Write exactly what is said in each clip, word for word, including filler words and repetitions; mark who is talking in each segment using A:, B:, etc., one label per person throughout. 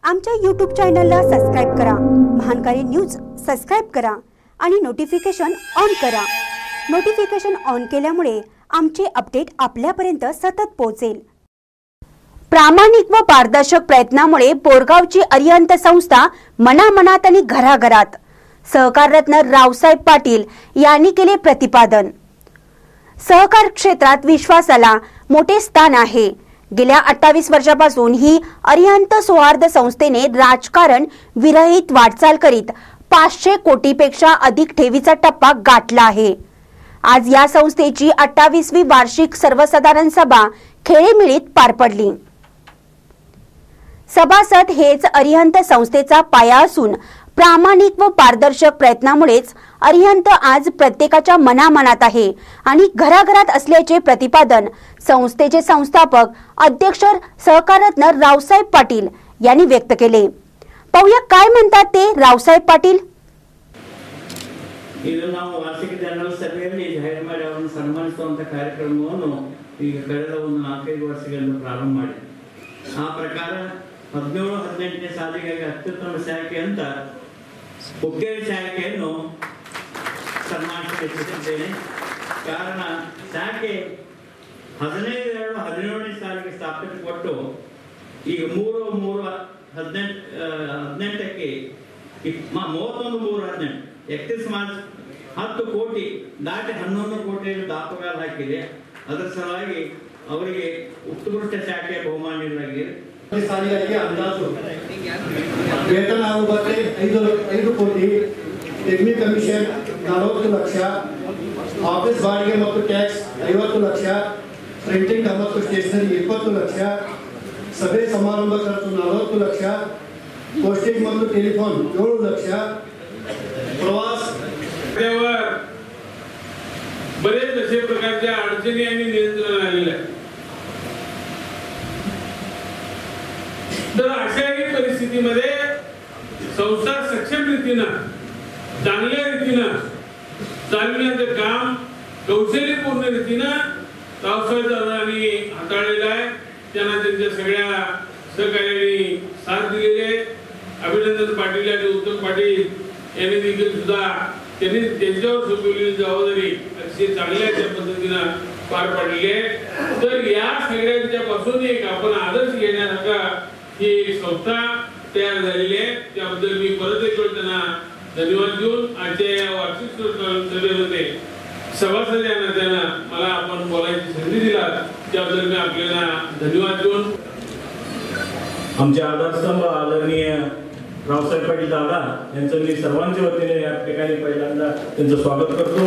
A: आमच्या यूट्यूब चॅनलला सबस्क्राइब करा, महानकारी न्यूज सबस्क्राइब करा आणि नोटिफिकेशन ऑन करा। नोटिफिकेशन ऑन केल्यामुळे आमचे अपडेट आपल्यापर्यंत सतत पोहोचेल। प्रामाणिक व पारदर्शक प्रयत्नामुळे बोरगावची अरिहंत संस्था मनामनात आणि घराघरात, सहकार रत्न रावसाहेब पाटील यांनी केले प्रतिपादन। सहकार क्षेत्रात विश्वासाला मोठे स्थान आहे। गेल्या अठ्ठावीस वर्षापासून ही अरिहंत सौहार्द संस्थेने राजकारण विरहित वाटचाल करीत पाचशे कोटीपेक्षा अधिक ठेवीचा टप्पा गाठला आहे। आज या संस्थेची अठ्ठावीसवी वार्षिक सर्वसाधारण सभा खेळेमिळीत पार पडली। सभासद हेच अरिहंत संस्थेचा पाया असून प्रामाणिक व पारदर्शक प्रयत्नामुळेच अरिहंत आज प्रत्येकाच्या मनामनात आहे आणि घराघरात असल्याचे प्रतिपादन संस्थेचे संस्थापक अध्यक्ष सहकाररत्न रावसाहेब पाटील यांनी व्यक्त केले। पाहूया काय म्हणतात ते रावसाहेब पाटील।
B: ಇದು ನಾವು ವಾರ್ಷಿಕ ಜನರಲ್ ಸಭೆಯಲ್ಲಿ ಜಾಹಿರ್ ಮಾಡಿ ಅವರನ್ನು ಸನ್ಮಾನಿಸುವಂತ ಕಾರ್ಯಕ್ರಮವನ್ನು ಈಗ ಕಳೆದ ಒಂದು ನಾಲ್ಕೈದು ವರ್ಷಗಳಿಂದ ಪ್ರಾರಂಭ ಮಾಡಿದೆ। ಆ ಪ್ರಕಾರ ಹದಿನೇಳು ಹದಿನೆಂಟನೇ ಸಾಲಿಗಾಗಿ ಅತ್ಯುತ್ತಮ ಶಾಖೆ ಅಂತ ಹುಕ್ಕೇರಿ ಶಾಖೆಯನ್ನು ಸನ್ಮಾನಿಸಿದ್ದೇನೆ। ಕಾರಣ ಶಾಖೆ ಹದಿನೈದು ಎರಡು ಹದಿನೇಳನೇ ಸಾಲಿಗೆ ಸ್ಥಾಪಿಸಿಕೊಟ್ಟು ಈಗ ಮೂರು ಮೂರು ಹದಿನೆಂಟು ಹದಿನೆಂಟಕ್ಕೆ ಮೂವತ್ತೊಂದು ಮೂರು ಹದಿನೆಂಟು एकतीस मार्च ಹತ್ತು ಕೋಟಿ ದಾಟಿ ಹನ್ನೊಂದು ಕೋಟಿ ದಾಖಲಾತಿ ಹಾಕಿದೆ। ಅದರ ಸಲುವಾಗಿ ಅವರಿಗೆ ಉತ್ಕೃಷ್ಟ ಶಾಖೆಯ ಬಹುಮಾನ ನೀಡಲಾಗಿದೆ।
C: ಸಾಲಿಗಳಿಗೆ ಅಂದಾಜು ವೇತನ ಆಗುವಂತೆ ಐದು ಐದು ಕೋಟಿ, ಟೆಕ್ನಿ ಕಮಿಷನ್ ನಲವತ್ತು ಲಕ್ಷ, ಆಫೀಸ್ ಬಾಡಿಗೆ ಮತ್ತು ಟ್ಯಾಕ್ಸ್ ಐವತ್ತು ಲಕ್ಷ, ಪ್ರಿಂಟಿಂಗ್ ಮತ್ತು ಸ್ಟೇಷನರಿ ಇಪ್ಪತ್ತು ಲಕ್ಷ, ಸಭೆ ಸಮಾರಂಭ ಖರ್ಚು ನಲವತ್ತು ಲಕ್ಷ, ಪೋಸ್ಟಿಂಗ್ ಮತ್ತು ಟೆಲಿಫೋನ್ ಏಳು ಲಕ್ಷ, प्रवास बरेच अशा प्रकारच्या अडचणी आणि नियंत्रण आलेले आहे। तर अशाही परिस्थितीमध्ये संस्था सक्षम रीतीने चांगल्या रीतीने चालवण्याचं काम कौशल्यपूर्ण रीतीने रावसाहेब दादांनी हाताळलेलं आहे। त्यांना त्यांच्या सगळ्या सहकार्याने साथ दिलेली आहे। अभिनंदन पाटील आणि उत्तम पाटील यांनी देखील सुद्धा त्यांनी त्यांच्यावर सोपवलेली जबाबदारी अशी चांगल्या पद्धतीने पार पाडली आहे। तर या सगळ्यांच्या पासून एक आपण आदर्श घेण्यासारखा ही एक संस्था तयार झालेली आहे। त्याबद्दल मी परत एक वेळ त्यांना धन्यवाद देऊन आजच्या या वार्षिक सभेमध्ये सभासदांना त्यांना मला आपण बोलायची संधी दिला त्याबद्दल मी आपल्याला धन्यवाद देऊन
D: आमचे आधारस्तंभ आदरणीय रावसाहेब पाटील दादा यांचं मी सर्वांच्या वतीने या ठिकाणी पहिल्यांदा त्यांचं स्वागत करतो।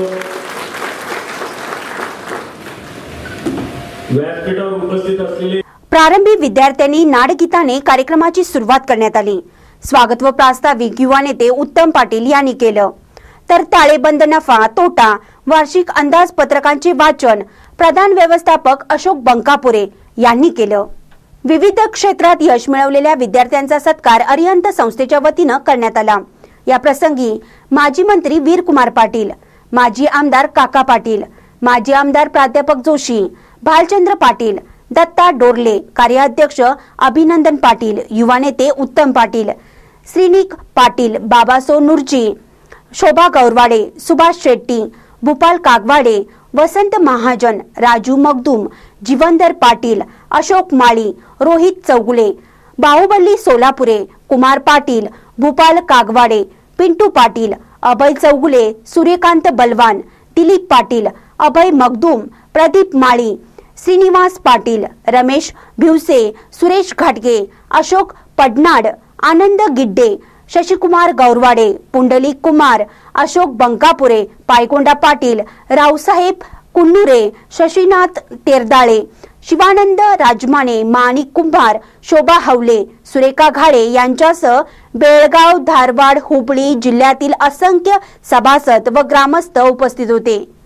D: व्यासपीठावर उपस्थित असलेले
A: प्रारंभी विद्यार्थ्यांनी नाडगीताने कार्यक्रमाची सुरुवात करण्यात आली। स्वागत व प्रास्ताविक युवा नेते उत्तम पाटील यांनी केलं, तर ताळेबंद नफा तोटा वार्षिक अंदाजपत्रकांचे वाचन प्रधान व्यवस्थापक अशोक बंकापुरे यांनी केलं। विविध क्षेत्रात यश मिळवलेल्या विद्यार्थ्यांचा सत्कार अरिहंत संस्थेच्या वतीने करण्यात आला। या प्रसंगी माजी मंत्री वीरकुमार पाटील, माजी आमदार काका पाटील, माजी आमदार प्राध्यापक जोशी, भालचंद्र पाटील, दत्ता डोरले, कार्याध्यक्ष अभिनंदन पाटील, युवा नेते उत्तम पाटील, श्रीनिक पाटील, बाबासो नूरजी, शोभा गौरवाडे, सुभाष शेट्टी, भूपाल कागवाडे, वसंत महाजन, राजू मगदूम, जीवनधर पाटील, अशोक माळी, रोहित चौगुले, बाहुबली सोलापुरे, कुमार पाटील, भूपाल कागवाडे, पिंटू पाटील, अभय चौगुले, सूर्यकांत बलवान, दिलीप पाटील, अभय मगदूम, प्रदीप माळी, श्रीनिवास पाटील, रमेश भिवसे, सुरेश घाटगे, अशोक पडनाड, आनंद गिड्डे, शशिकुमार गौरवाडे, पुंडलिक कुमार, अशोक बंकापुरे, पायकोंडा पाटील, रावसाहेब कुन्नुरे, शशीनाथ तेरदाळे, शिवानंद राजमाने, माणिक कुंभार, शोभा हवले, सुरेखा घाडे यांच्यासह बेळगाव, धारवाड, हुबळी जिल्ह्यातील असंख्य सभासद व ग्रामस्थ उपस्थित होते।